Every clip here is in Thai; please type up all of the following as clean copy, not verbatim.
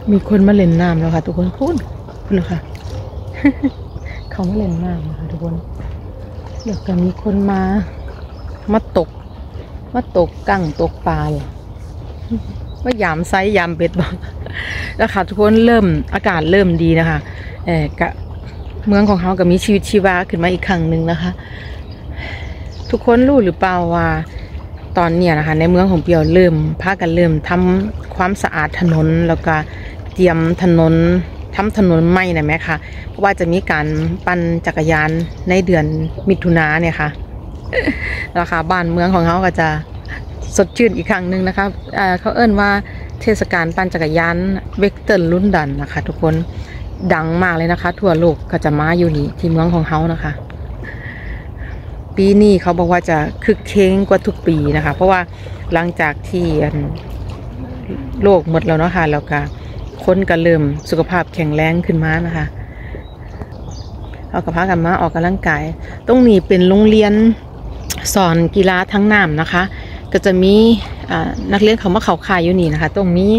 มีคนมาเล่นน้ำแล้วค่ะทุกคนพูดเลยค่ะ เขามาเล่นน้ำนะคะทุกคนเดี๋ยวก็มีคนมาตกกั้งตกปลาเลยว่ายามไซยามเบ็ดบ้างแล้วค่ะทุกคนอากาศเริ่มดีนะคะกะเมืองของเขาก็มีชีวิตชีวาขึ้นมาอีกครั้งหนึ่งนะคะทุกคนรู้หรือเปล่าว่าตอนเนี้ยนะคะในเมืองของเปียวพากันเริ่มทำความสะอาดถนนแล้วก็เตรียมถนนทำถนนใหม่นะแม่ค่ะเพราะว่าจะมีการปั่นจักรยานในเดือนมิถุนาเนี่ยค่ะแล้วค่ะบ้านเมืองของเขาก็จะสดชื่นอีกครั้งหนึ่งนะคะเขาเอิ้นว่าเทศกาลปั่นจักรยานเวกเตอร์ลุ่นดันนะคะทุกคนดังมากเลยนะคะทั่วโลกก็จะมาอยู่นี่ที่เมืองของเขานะคะปีนี้เขาบอกว่าจะคึกเค้งกว่าทุกปีนะคะเพราะว่าหลังจากที่โลกหมดแล้วเนาะค่ะแล้วก็คนก็เริ่มสุขภาพแข็งแรงขึ้นมานะคะเอากระพากันมาออกกำลังกายตรงนี้เป็นโรงเรียนสอนกีฬาทั้งน้ำนะคะก็จะมีนักเรียนเขามาเข้าค่ายอยู่นี่นะคะตรงนี้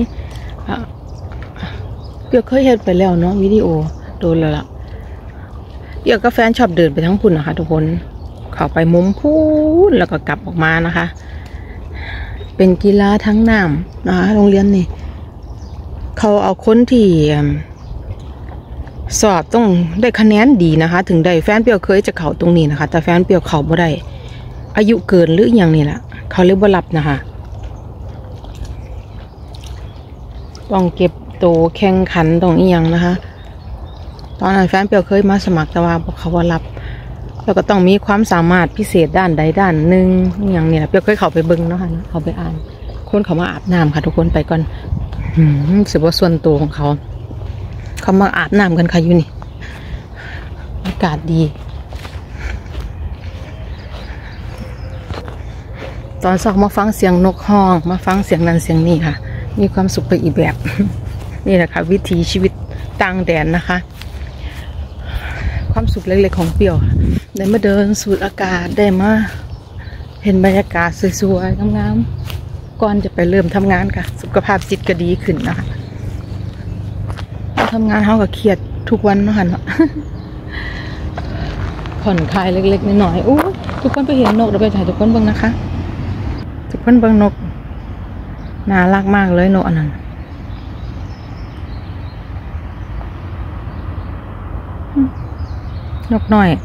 เปียกเคยเห็นไปแล้วเนาะวิดีโอโดนแล้วล่ะเปียกกับแฟนชอบเดินไปทั้งพุ่นนะคะทุกคนเข้าไปมุมพูนแล้วก็กลับออกมานะคะเป็นกีฬาทั้งน้ำนะคะโรงเรียนนี่เขาเอาคนที่สอบต้องได้คะแนนดีนะคะถึงได้แฟนเปียวเคยจะเข้าตรงนี้นะคะแต่แฟนเปียวเข้าบ่ได้อายุเกินหรืออย่างนี้แหละเขาเรียกว่ารับนะคะต้องเก็บตัวแข่งขันตรงนี้อย่างนะคะตอนนั้นแฟนเปียวเคยมาสมัครแต่ว่าเขาว่ารับแล้วก็ต้องมีความสามารถพิเศษด้านใดด้านหนึ่งอย่างนี้แหละเปียวเคยเข้าไปเบิ้งเนาะค่ะเขาไปอ่านคนเขามาอาบน้ำค่ะทุกคนไปก่อนสืบว่าส่วนตัวของเขามาอาบน้ำกันค่ะอยู่นี่อากาศดีตอนสอกมาฟังเสียงนกฮ้องมาฟังเสียงนั้นเสียงนี้ค่ะมีความสุขไปอีกแบบนี่แหละค่ะวิถีชีวิตต่างแดนนะคะความสุขเล็กๆของเปี่ยวได้มาเดินสูดอากาศได้มาเห็นบรรยากาศสวยๆงามๆก่อนจะไปเริ่มทำงานค่ะสุขภาพจิตก็ดีขึ้นนะคะทำงานเขาก็เครียดทุกวันเนาะค่ะผ่อนคลายเล็กๆน้อยๆอู้ทุกคนไปเห็นนกเราไปถ่ายทุกคนเบิ่งนะคะทุกคนเบิ่งนกน่ารักมากเลยนกอันนั้นนกน้อย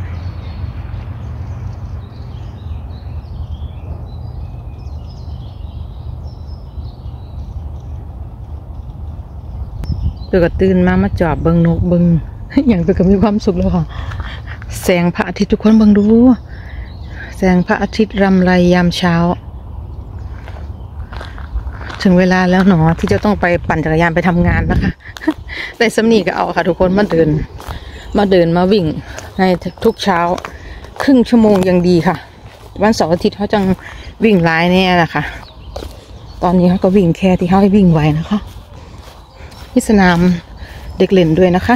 ตัวก็ตื่นมาจอบเบิ่งนกเบิ่งอย่างตัวก็มีความสุขแล้วค่ะแสงพระอาทิตย์ทุกคนเบิ่งดูแสงพระอาทิตย์รำไรยามเช้าถึงเวลาแล้วเนาะที่จะต้องไปปั่นจักรยานไปทำงานนะคะแต่สำนีก็เอาค่ะทุกคนมาเดินมาวิ่งในทุกเช้าครึ่งชั่วโมงยังดีค่ะวันเสาร์อาทิตย์เขาจังวิ่งหลายแน่แหละค่ะตอนนี้เขาก็วิ่งแค่ที่เขาให้วิ่งไวนะคะที่สนามเด็กเล่นด้วยนะคะ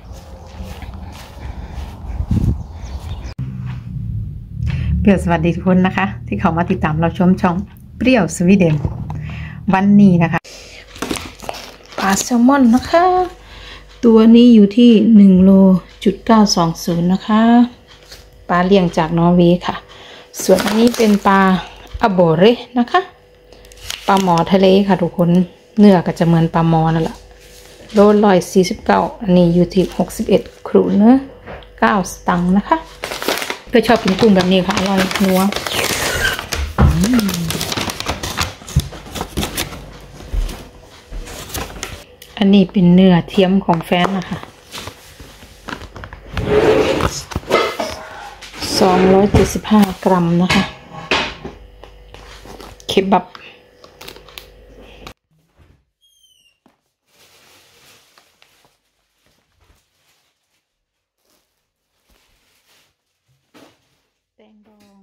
เปรี้ยวสวัสดีทุกคนนะคะที่เขามาติดตามเราชมช่องเปรี้ยวสวีเดนวันนี้นะคะปลาแซลมอนนะคะตัวนี้อยู่ที่1.920 โลนะคะปลาเลี้ยงจากนอร์เวย์ค่ะส่วนอันนี้เป็นปลาอโบเรนะคะปลาหมอทะเลค่ะทุกคนเนื้อก็จะเหมือนปลาหมอนั่นแหละโล149อันนี้อยู่ที่61 ครูเนื้อ9 สตังค์นะคะเพื่อชอบกินกุ้งแบบนี้ค่ะอร่อยนัวอันนี้เป็นเนื้อเทียมของแฟนนะคะ275 กรัมนะคะเคบับแตงดอง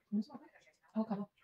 เอากลับ